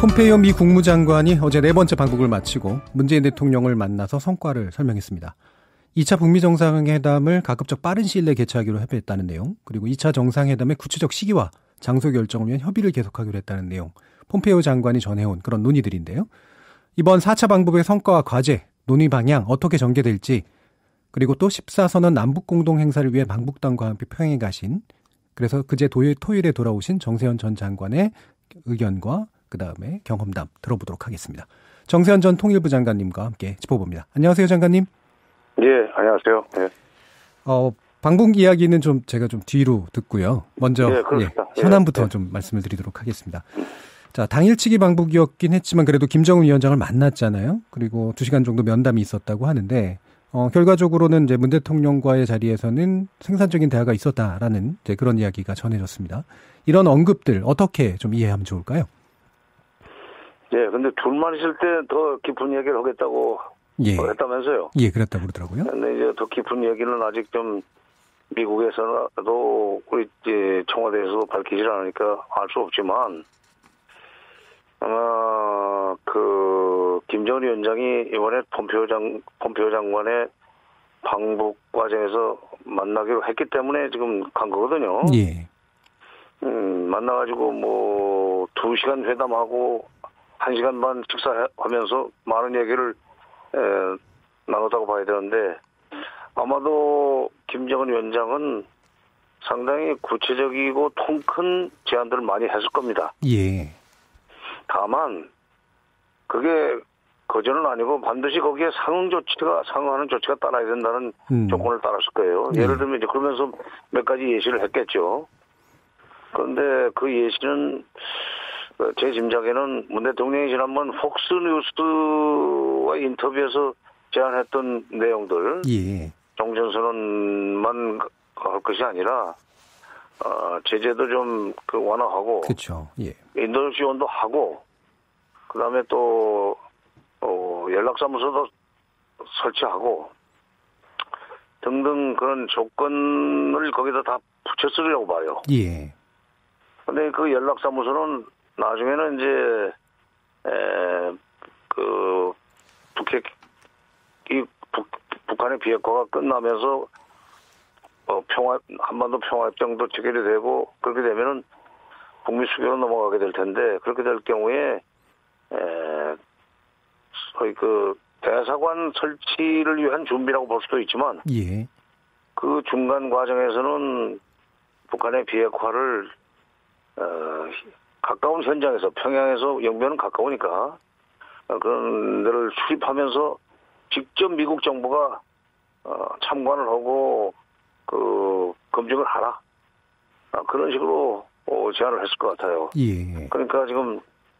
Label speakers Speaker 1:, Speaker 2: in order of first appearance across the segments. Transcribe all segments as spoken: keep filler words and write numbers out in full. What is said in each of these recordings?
Speaker 1: 폼페이오 미 국무장관이 어제 네 번째 방북을 마치고 문재인 대통령을 만나서 성과를 설명했습니다. 이 차 북미 정상회담을 가급적 빠른 시일 내에 개최하기로 협의했다는 내용, 그리고 이 차 정상회담의 구체적 시기와 장소 결정을 위한 협의를 계속하기로 했다는 내용, 폼페이오 장관이 전해온 그런 논의들인데요. 이번 사 차 방북의 성과와 과제, 논의 방향 어떻게 전개될지, 그리고 또 십사 선언 남북공동행사를 위해 방북단과 함께 평양에 가신, 그래서 그제 토요일에 돌아오신 정세현 전 장관의 의견과 그 다음에 경험담 들어보도록 하겠습니다. 정세현 전 통일부 장관님과 함께 짚어봅니다. 안녕하세요, 장관님.
Speaker 2: 예, 안녕하세요. 예.
Speaker 1: 어, 방북 이야기는 좀 제가 좀 뒤로 듣고요. 먼저
Speaker 2: 예,
Speaker 1: 예, 현안부터
Speaker 2: 예.
Speaker 1: 좀 말씀을 드리도록 하겠습니다. 자, 당일치기 방북이었긴 했지만 그래도 김정은 위원장을 만났잖아요. 그리고 두 시간 정도 면담이 있었다고 하는데 어, 결과적으로는 이제 문 대통령과의 자리에서는 생산적인 대화가 있었다라는 이제 그런 이야기가 전해졌습니다. 이런 언급들 어떻게 좀 이해하면 좋을까요?
Speaker 2: 예, 근데 둘만 있을 때 더 깊은 얘기를 하겠다고
Speaker 1: 예.
Speaker 2: 했다면서요?
Speaker 1: 예, 그랬다고 그러더라고요.
Speaker 2: 근데 이제 더 깊은 얘기는 아직 좀 미국에서도 우리 이제 청와대에서 밝히질 않으니까 알 수 없지만 아마 그 김정은 위원장이 이번에 폼페이오 장 폼페이오 장관의 방북 과정에서 만나기로 했기 때문에 지금 간 거거든요.
Speaker 1: 예.
Speaker 2: 음, 만나가지고 뭐 두 시간 회담하고 한 시간 반 식사하면서 많은 얘기를 에, 나눴다고 봐야 되는데 아마도 김정은 위원장은 상당히 구체적이고 통 큰 제안들을 많이 했을 겁니다.
Speaker 1: 예.
Speaker 2: 다만 그게 거절은 아니고 반드시 거기에 상응 조치가 상응하는 조치가 따라야 된다는 음. 조건을 따랐을 거예요. 예. 예를 들면 이제 그러면서 몇 가지 예시를 했겠죠. 그런데 그 예시는 제 짐작에는 문 대통령이 지난번 폭스뉴스와 인터뷰에서 제안했던 내용들, 예. 종전선언만 할 것이 아니라 어, 제재도 좀 그 완화하고,
Speaker 1: 그렇죠. 예.
Speaker 2: 인도 지원도 하고, 그 다음에 또 어, 연락사무소도 설치하고 등등 그런 조건을 거기다 다 붙였으려고 봐요.
Speaker 1: 예.
Speaker 2: 근데 그 연락사무소는 나중에는 이제, 에, 그, 북핵, 이, 북, 북한의 비핵화가 끝나면서, 어, 평화, 한반도 평화협정도 체결이 되고, 그렇게 되면은 북미 수교로 넘어가게 될 텐데, 그렇게 될 경우에, 에, 소위 그, 대사관 설치를 위한 준비라고 볼 수도 있지만,
Speaker 1: 예.
Speaker 2: 그 중간 과정에서는 북한의 비핵화를, 어, 가까운 현장에서 평양에서 영변은 가까우니까 그런 데를 수립하면서 직접 미국 정부가 어, 참관을 하고 그 검증을 하라 아, 그런 식으로 어, 제안을 했을 것 같아요.
Speaker 1: 예.
Speaker 2: 그러니까 지금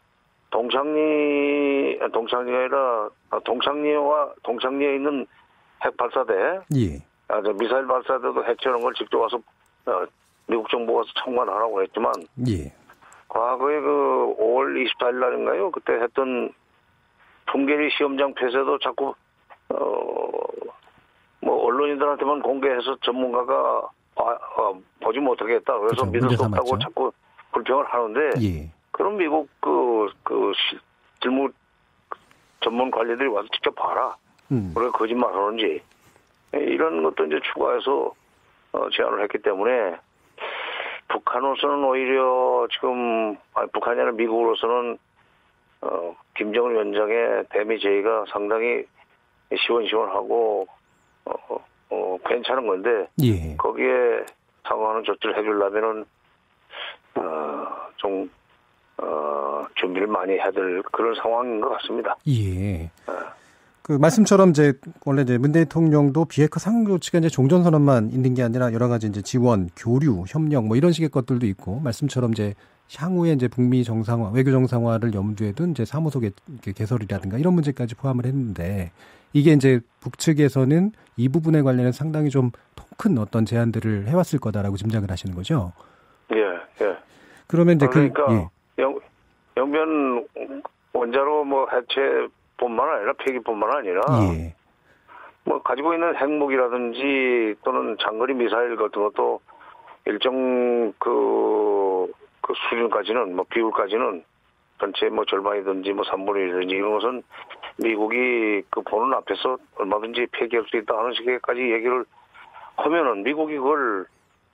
Speaker 2: 동창리 동창리가 아니라 동창리와 동창리에 있는 핵 발사대,
Speaker 1: 예.
Speaker 2: 아, 미사일 발사대도 해체하는 걸 직접 와서 어, 미국 정부가 와서 참관하라고 했지만.
Speaker 1: 예.
Speaker 2: 과거에 그 오월 이십사일 날인가요? 그때 했던 풍계리 시험장 폐쇄도 자꾸 어 뭐 언론인들한테만 공개해서 전문가가 아, 아, 보지 못하게 했다. 그래서
Speaker 1: 그렇죠.
Speaker 2: 믿을 수 없다고 맞죠? 자꾸 불평을 하는데
Speaker 1: 예.
Speaker 2: 그럼 미국 그, 그 실무 전문 관리들이 와서 직접 봐라. 음. 우리가 거짓말 하는지 이런 것도 이제 추가해서 어, 제안을 했기 때문에 북한으로서는 오히려 지금 아니 북한이 아니라 미국으로서는 어, 김정은 위원장의 대미 제의가 상당히 시원시원하고 어, 어, 괜찮은 건데 예. 거기에 상응하는 조치를 해주려면은 어, 좀 어, 준비를 많이 해야 될 그런 상황인 것 같습니다.
Speaker 1: 예. 어. 그 말씀처럼 이제 원래 이제 문 대통령도 비핵화 상응 조치가 이제 종전선언만 있는 게 아니라 여러 가지 이제 지원, 교류, 협력 뭐 이런 식의 것들도 있고 말씀처럼 이제 향후에 이제 북미 정상화, 외교 정상화를 염두에 둔 이제 사무소 개, 개설이라든가 이런 문제까지 포함을 했는데 이게 이제 북측에서는 이 부분에 관련해서 상당히 좀 큰 어떤 제안들을 해왔을 거다라고 짐작을 하시는 거죠.
Speaker 2: 예, 예.
Speaker 1: 그러면 이제
Speaker 2: 그러니까
Speaker 1: 그 예.
Speaker 2: 영, 영변 원자로 뭐 해체 뿐만 아니라 폐기뿐만 아니라 예. 뭐 가지고 있는 핵무기라든지 또는 장거리 미사일 같은 것도 일정 그, 그 수준까지는 뭐 비율까지는 전체 뭐 절반이든지 뭐 삼분의 일이든지 이런 것은 미국이 그 보는 앞에서 얼마든지 폐기할 수 있다 하는 식까지 얘기를 하면은 미국이 그걸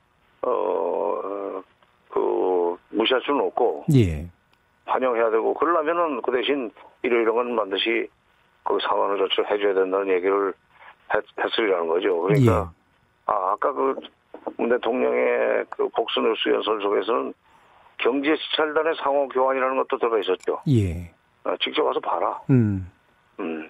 Speaker 2: 어 그 무시할 수는 없고 예. 환영해야 되고 그러려면은 그 대신 이러이러한 건 반드시 그 상황을 조치를 해줘야 된다는 얘기를 했, 했으리라는 거죠. 그러니까 예. 아 아까 그 문 대통령의 그 복수뉴스 연설 속에서는 경제 시찰단의 상호 교환이라는 것도 들어가 있었죠. 예. 아, 직접 와서 봐라. 음. 음.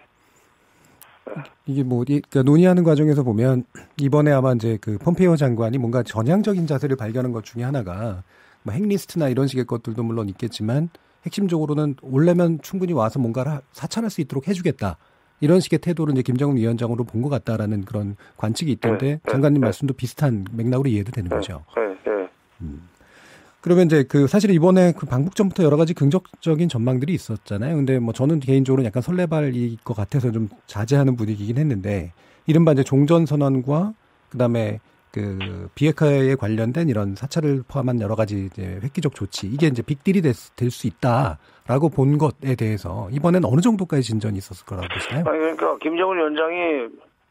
Speaker 1: 이게 뭐, 그러니까 논의하는 과정에서 보면, 이번에 아마 이제 그 폼페이오 장관이 뭔가 전향적인 자세를 발견한 것 중에 하나가, 뭐 핵리스트나 이런 식의 것들도 물론 있겠지만, 핵심적으로는 올려면 충분히 와서 뭔가를 사찰할 수 있도록 해주겠다. 이런 식의 태도를 이제 김정은 위원장으로 본 것 같다라는 그런 관측이 있던데, 네, 장관님 네, 말씀도 비슷한 맥락으로 이해도 되는
Speaker 2: 네,
Speaker 1: 거죠.
Speaker 2: 네, 네.
Speaker 1: 음. 그러면 이제 그 사실 이번에 그 방북 전부터 여러 가지 긍정적인 전망들이 있었잖아요. 근데 뭐 저는 개인적으로 약간 설레발일 것 같아서 좀 자제하는 분위기긴 했는데 이른바 이제 종전 선언과 그다음에 그 비핵화에 관련된 이런 사찰을 포함한 여러 가지 이제 획기적 조치 이게 이제 빅딜이 될 수 있다라고 본 것에 대해서 이번엔 어느 정도까지 진전이 있었을 거라고 보시나요?
Speaker 2: 아니 그러니까 김정은 위원장이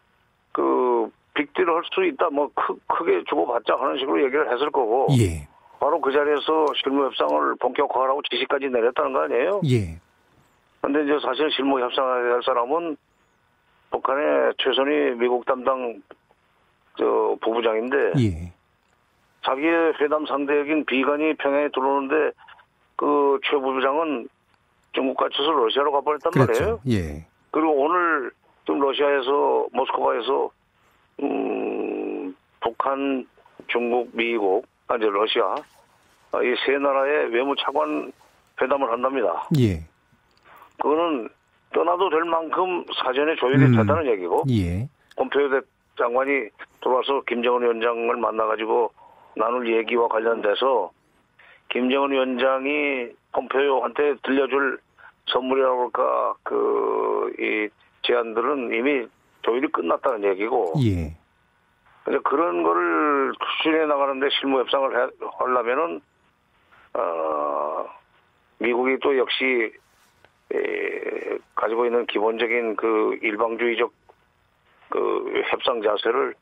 Speaker 2: 그 빅딜을 할 수 있다 뭐 크, 크게 주고받자 하는 식으로 얘기를 했을 거고.
Speaker 1: 예.
Speaker 2: 바로 그 자리에서 실무 협상을 본격화하라고 지시까지 내렸다는 거 아니에요?
Speaker 1: 예.
Speaker 2: 근데 이제 사실 실무 협상을 할 사람은 북한의 최선희 미국 담당 저 부부장인데
Speaker 1: 예.
Speaker 2: 자기의 회담 상대역인 비간이 평양에 들어오는데 그 최 부부장은 중국 갇혀서 러시아로 가버렸단
Speaker 1: 그렇죠.
Speaker 2: 말이에요.
Speaker 1: 예.
Speaker 2: 그리고 오늘 좀 러시아에서 모스크바에서 음, 북한, 중국, 미국 이제 러시아 이 세 나라의 외무차관 회담을 한답니다.
Speaker 1: 예.
Speaker 2: 그거는 떠나도 될 만큼 사전에 조율이 음. 됐다는 얘기고.
Speaker 1: 예.
Speaker 2: 폼페이오 장관이 들어와서 김정은 위원장을 만나가지고 나눌 얘기와 관련돼서 김정은 위원장이 폼페이오한테 들려줄 선물이라고 할까 그 이 제안들은 이미 조율이 끝났다는 얘기고.
Speaker 1: 예.
Speaker 2: 근데 그런 거를 추진해 나가는데 실무 협상을 해, 하려면은, 어, 미국이 또 역시, 에, 가지고 있는 기본적인 그 일방주의적 그 협상 자세를,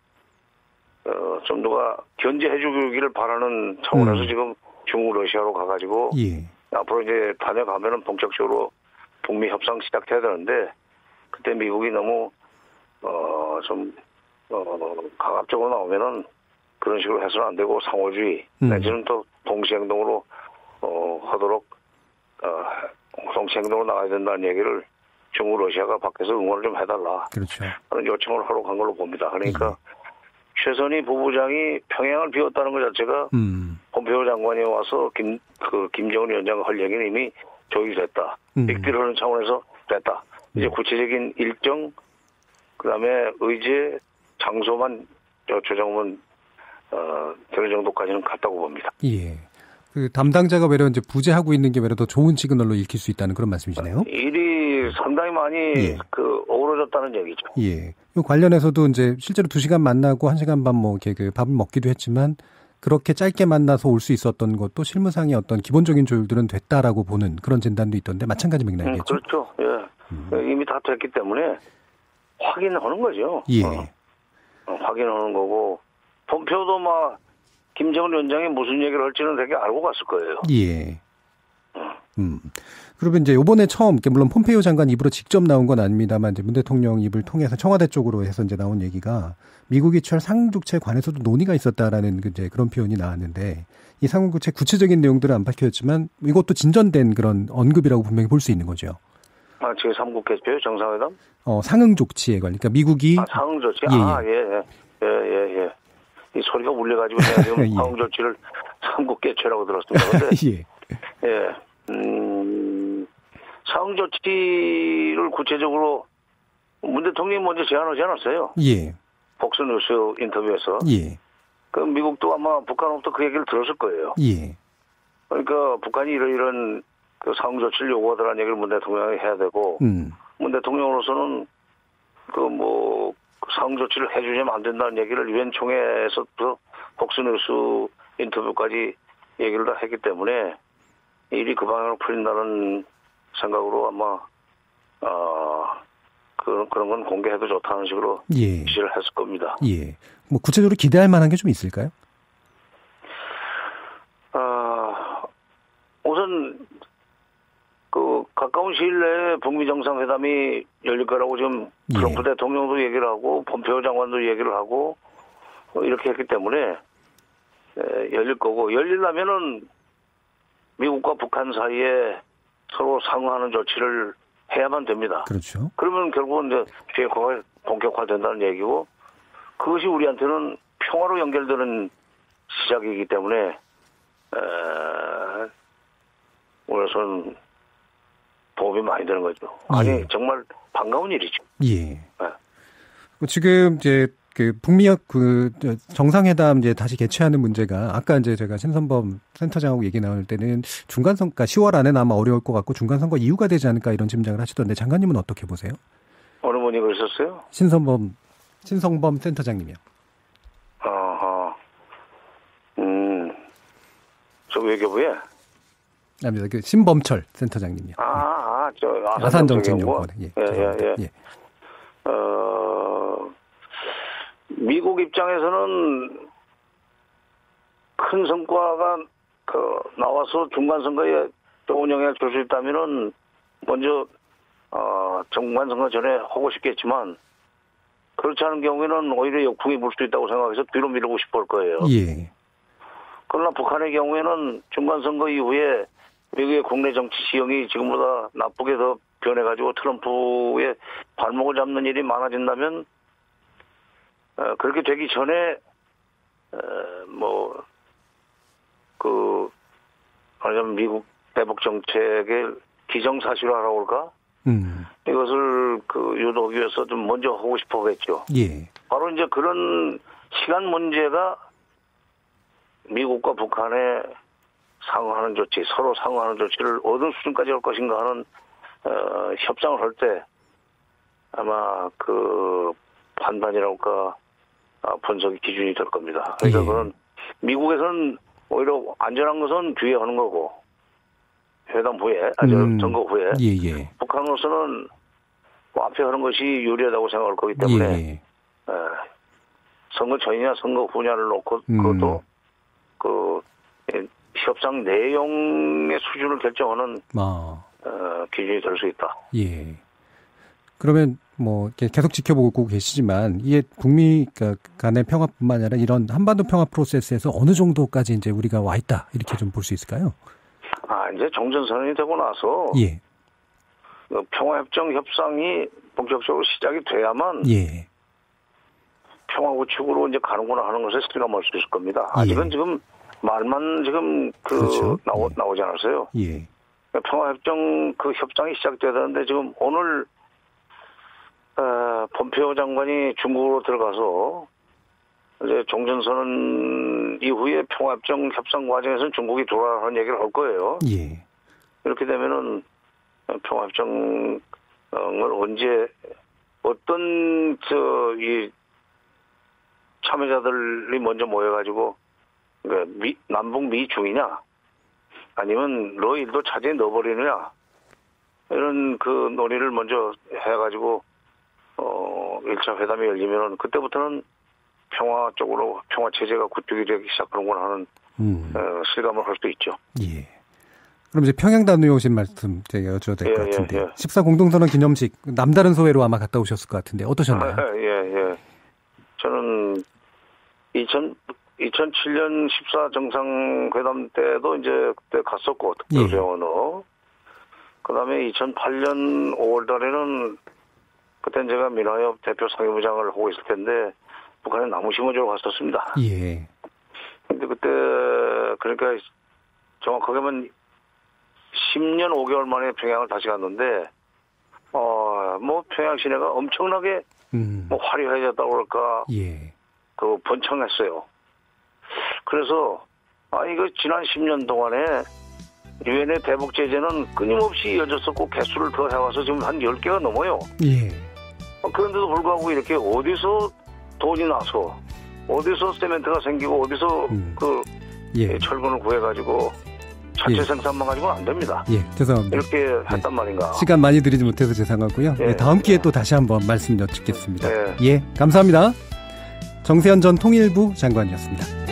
Speaker 2: 어, 좀 누가 견제해 주기를 바라는 차원에서 음. 지금 중국, 러시아로 가가지고,
Speaker 1: 예.
Speaker 2: 앞으로 이제 다녀가면은 본격적으로 북미 협상 시작해야 되는데, 그때 미국이 너무, 어, 좀, 어, 강압적으로 나오면은 그런 식으로 해서는 안 되고 상호주의, 음. 내지는 또 동시행동으로, 어, 하도록, 어, 동시행동으로 나가야 된다는 얘기를 중국, 러시아가 밖에서 응원을 좀 해달라.
Speaker 1: 그렇죠.
Speaker 2: 그런 요청을 하러 간 걸로 봅니다. 그러니까 예. 최선희 부부장이 평양을 비웠다는 것 자체가 음. 폼페이오 장관이 와서 김, 그, 김정은 위원장과 할 얘기는 이미 조율됐다. 음. 빅딜을 하는 차원에서 됐다. 이제 음. 구체적인 일정, 그 다음에 의제, 장소만 조정은 어, 되는 정도까지는 갔다고 봅니다.
Speaker 1: 예. 그 담당자가 외려 이제 부재하고 있는 게 외려 더 좋은 시그널로 읽힐 수 있다는 그런 말씀이시네요.
Speaker 2: 일이 상당히 많이
Speaker 1: 예.
Speaker 2: 그 어우러졌다는 얘기죠.
Speaker 1: 예. 이 관련해서도 이제 실제로 두 시간 만나고 한 시간 반 뭐 이렇게 그 밥을 먹기도 했지만 그렇게 짧게 만나서 올 수 있었던 것도 실무상의 어떤 기본적인 조율들은 됐다라고 보는 그런 진단도 있던데 마찬가지 맥락이겠죠.
Speaker 2: 음, 그렇죠. 예. 음. 이미 다 됐기 때문에 확인하는 거죠.
Speaker 1: 예.
Speaker 2: 어. 어, 확인하는 거고 폼페이오도 막 김정은 위원장이 무슨 얘기를 할지는 되게 알고 갔을 거예요.
Speaker 1: 예. 음. 그러면 이제 이번에 처음, 물론 폼페이오 장관 입으로 직접 나온 건 아닙니다만, 이제 문 대통령 입을 통해서 청와대 쪽으로 해서 이제 나온 얘기가 미국이 취할 상응조치에 관해서도 논의가 있었다라는 이제 그런 표현이 나왔는데, 이 상응조치 구체적인 내용들은 안 밝혀졌지만, 이것도 진전된 그런 언급이라고 분명히 볼 수 있는 거죠.
Speaker 2: 아, 제삼 국 개최 정상회담?
Speaker 1: 어, 상응조치에 관련, 그러니까 미국이.
Speaker 2: 아, 상응조치? 예, 아, 예, 예. 예, 예, 예. 이 소리가 울려가지고 내가 지금 예. 상응조치를 삼 국 개최라고 들었습니다. 근데,
Speaker 1: 예.
Speaker 2: 예. 음, 상응조치를 구체적으로 문 대통령이 먼저 제안하지 않았어요.
Speaker 1: 예.
Speaker 2: 복수뉴스 인터뷰에서.
Speaker 1: 예.
Speaker 2: 그 미국도 아마 북한으로부터 그 얘기를 들었을 거예요.
Speaker 1: 예.
Speaker 2: 그러니까 북한이 이런 이런 그 상응조치를 요구하더라는 얘기를 문 대통령이 해야 되고, 음. 문 대통령으로서는 그 뭐 상응조치를 해주면 안 된다는 얘기를 유엔 총회에서부터 복수뉴스 인터뷰까지 얘기를 다 했기 때문에 일이 그 방향으로 풀린다는 생각으로 아마 어, 그, 그런 건 공개해도 좋다는 식으로
Speaker 1: 예.
Speaker 2: 지시를 했을 겁니다.
Speaker 1: 예. 뭐 구체적으로 기대할 만한 게 좀 있을까요?
Speaker 2: 어, 우선 그 가까운 시일 내에 북미 정상회담이 열릴 거라고 지금 트럼프 예. 대통령도 얘기를 하고 폼페오 장관도 얘기를 하고 이렇게 했기 때문에 열릴 거고, 열리려면은 미국과 북한 사이에 서로 상응하는 조치를 해야만 됩니다.
Speaker 1: 그렇죠.
Speaker 2: 그러면 결국은 이제 비핵화가 본격화된다는 얘기고, 그것이 우리한테는 평화로 연결되는 시작이기 때문에 에, 우선은 도움이 많이 되는 거죠. 아니 예. 정말 반가운 일이죠.
Speaker 1: 예. 네. 지금 이제 그 북미역 그 정상회담 이제 다시 개최하는 문제가 아까 이제 제가 신선범 센터장하고 얘기 나눌 때는 중간 선거 시월 안에는 아마 어려울 것 같고 중간 선거 이후가 되지 않을까 이런 짐작을 하시던데 장관님은 어떻게 보세요?
Speaker 2: 어느 분이 그러셨어요?
Speaker 1: 신선범 신성범 센터장님이요.
Speaker 2: 아하. 음. 저 외교부에?
Speaker 1: 아닙니다. 그 신범철 센터장님이요.
Speaker 2: 아, 아, 저
Speaker 1: 아산정책연구원에.
Speaker 2: 예, 예, 예. 예. 어, 미국 입장에서는 큰 성과가 그 나와서 중간 선거에 좋은 영향을 줄 수 있다면은 먼저 어, 중간 선거 전에 하고 싶겠지만 그렇지 않은 경우에는 오히려 역풍이 불 수 있다고 생각해서 뒤로 미루고 싶을 거예요.
Speaker 1: 예.
Speaker 2: 그러나 북한의 경우에는 중간 선거 이후에 미국의 국내 정치 지형이 지금보다 나쁘게 더 변해가지고 트럼프의 발목을 잡는 일이 많아진다면 어, 그렇게 되기 전에 어, 뭐 그 말하자면 미국 대북 정책의 기정사실화라고 할까?
Speaker 1: 음.
Speaker 2: 이것을 그 유도하기 위해서 좀 먼저 하고 싶어겠죠.
Speaker 1: 예.
Speaker 2: 바로 이제 그런 시간 문제가 미국과 북한의 상응하는 조치, 서로 상응하는 조치를 어느 수준까지 할 것인가 하는 어, 협상을 할 때 아마 그 판단이라고 할까 아, 분석의 기준이 될 겁니다. 그러니까
Speaker 1: 예.
Speaker 2: 그건 미국에서는 오히려 안전한 것은 뒤에 하는 거고 회담 후에, 아니
Speaker 1: 음.
Speaker 2: 선거 후에
Speaker 1: 예, 예.
Speaker 2: 북한으로서는 뭐 앞에 하는 것이 유리하다고 생각할 거기 때문에
Speaker 1: 예, 예.
Speaker 2: 에, 선거 전이냐 선거 후냐를 놓고
Speaker 1: 음.
Speaker 2: 그것도 그 에, 협상 내용의 수준을 결정하는
Speaker 1: 아.
Speaker 2: 어, 기준이 될 수 있다.
Speaker 1: 예. 그러면 뭐 계속 지켜보고 계시지만 이게 북미 간의 평화뿐만 아니라 이런 한반도 평화 프로세스에서 어느 정도까지 이제 우리가 와 있다 이렇게 좀 볼 수 있을까요?
Speaker 2: 아 이제 종전선언이 되고 나서
Speaker 1: 예.
Speaker 2: 그 평화협정 협상이 본격적으로 시작이 돼야만
Speaker 1: 예.
Speaker 2: 평화 구축으로 이제 가는구나 하는 것에 실감할 수 있을 겁니다. 아직은
Speaker 1: 예. 지금
Speaker 2: 말만 지금 그
Speaker 1: 그렇죠.
Speaker 2: 나오,
Speaker 1: 예.
Speaker 2: 나오지 않았어요.
Speaker 1: 예.
Speaker 2: 평화협정 그 협상이 시작돼야 되는데 지금 오늘 어, 폼페오 장관이 중국으로 들어가서 이제 종전선언 이후에 평화협정 협상 과정에서는 중국이 돌아가는 얘기를 할 거예요.
Speaker 1: 예.
Speaker 2: 이렇게 되면은 평화협정을 언제 어떤 저 이 참여자들이 먼저 모여가지고 그러니까 미, 남북 미중이냐 아니면 러일도 차제에 넣어버리느냐 이런 그 논의를 먼저 해가지고 어 일 차 회담이 열리면은 그때부터는 평화 쪽으로 평화 체제가 구축이 되기 시작하는구나 하는
Speaker 1: 음.
Speaker 2: 어, 실감을 할 수 있죠.
Speaker 1: 예. 그럼 이제 평양 다녀오신 말씀 제가 여쭤도 될 것
Speaker 2: 예,
Speaker 1: 같은데
Speaker 2: 예, 예.
Speaker 1: 십사 공동선언 기념식 남다른 소회로 아마 갔다 오셨을 것 같은데 어떠셨나요?
Speaker 2: 예, 예. 저는 이천칠 년 십사 정상회담 때도 이제 그때 갔었고 특별대원으로 예. 그다음에 이천팔 년 오월 달에는 그때는 제가 민화협 대표 상임부장을 하고 있을 텐데 북한에 나무 심어주러 갔었습니다.
Speaker 1: 예.
Speaker 2: 근데 그때 그러니까 정확하게는 십 년 오 개월 만에 평양을 다시 갔는데 어 뭐 평양 시내가 엄청나게
Speaker 1: 음.
Speaker 2: 뭐 화려해졌다고 그럴까
Speaker 1: 예.
Speaker 2: 그 번창했어요. 그래서 아 이거 지난 십 년 동안에 유엔의 대북 제재는 끊임없이 이어졌었고 개수를 더 해와서 지금 한 열 개가 넘어요.
Speaker 1: 예.
Speaker 2: 그런데도 불구하고 이렇게 어디서 돈이 나서 어디서 세멘트가 생기고 어디서 음. 그
Speaker 1: 예.
Speaker 2: 철근을 구해가지고 자체
Speaker 1: 예.
Speaker 2: 생산만 가지고는 안 됩니다.
Speaker 1: 예, 죄송합니다.
Speaker 2: 이렇게 했단
Speaker 1: 예.
Speaker 2: 말인가.
Speaker 1: 시간 많이 드리지 못해서 죄송하고요.
Speaker 2: 예.
Speaker 1: 예, 다음 기회에 또 다시 한번 말씀 여쭙겠습니다.
Speaker 2: 예.
Speaker 1: 예, 감사합니다. 정세현 전 통일부 장관이었습니다.